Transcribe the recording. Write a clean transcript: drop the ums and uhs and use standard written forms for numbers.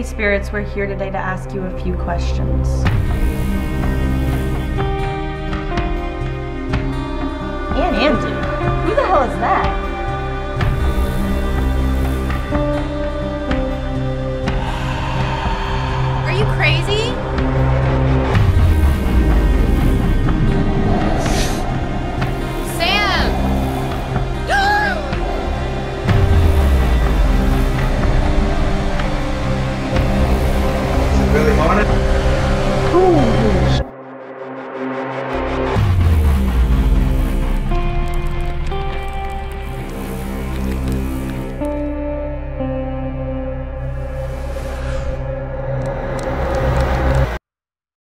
Holy Spirits, we're here today to ask you a few questions. Andy? Who the hell is that? Are you crazy?